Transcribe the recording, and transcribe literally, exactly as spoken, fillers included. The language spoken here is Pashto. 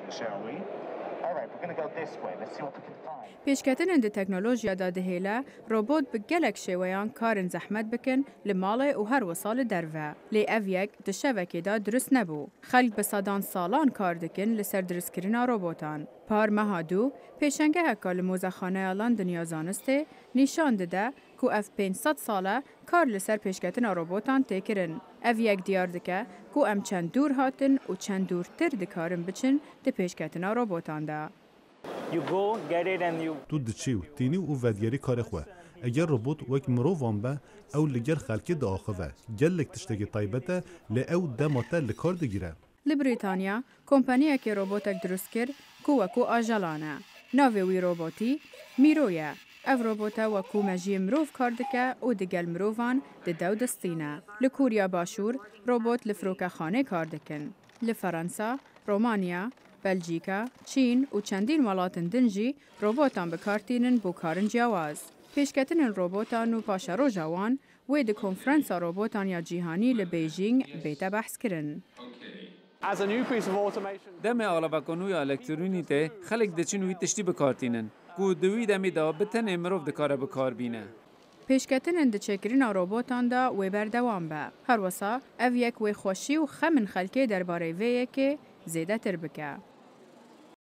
shall we? All right, we're going to go this way. Let's see what we can find. پیشکتن د تکنولوژیا دا دهیله روبوت بگلک شویان کارن زحمت بکن لماله و هر وصال دروه. لی او یک دشوکی دا درست نبو. خلق بسادان سالان کار دکن لسر درست کرنا روبوتان. پار مهادو پیشنگه هکا لموزخانه آلان دنیا زانسته نشان دده که اف پانصد ساله کار لسر پیشکتن روبوتان تکرن. او یک دیار دکه که ام چند دور هاتن و چند دور تر دکارن بچن ده پیشکتن روبوتان ده. You go, get it and you... تو دچی و تینی و ودیاری کار خواه. اگر روبوت وک مروفان به او لگر خلکی دا آخوه. گلک تشتگی طایبته لی او دماته لکار دگیره. لبریتانیا کمپانیه که روبوتک درست کرد که وکو آجلانه. ناوی وی روبوتی میرویه. او روبوتا وکو مجی مروف کار دکه او دگل مروفان ده دو دستینه. لکوریا باشور روبوت لفروک خانه کار دکن. لفرانسا، رومانیا، بلژیکا، چین و چندین ولاتن دنجی روبوتان بکارتینن بو کارن جواز. پیشکتن روبوتان و پاشارو جوان و ده کنفرانس روبوتان یا جیهانی لبیجینگ بیتا بحث کرن. دم آلابکانوی الکترونی ته خلق دچین وی تشتی بکارتینن. کو دوی دمی دا بتن امروف دکاره بکار بینه. پیشکتن اند چکرین روبوتان دا و بردوام به. هر وسا او یک و خوشی و خمن خلکی درباره ویه که زیده تر بکه.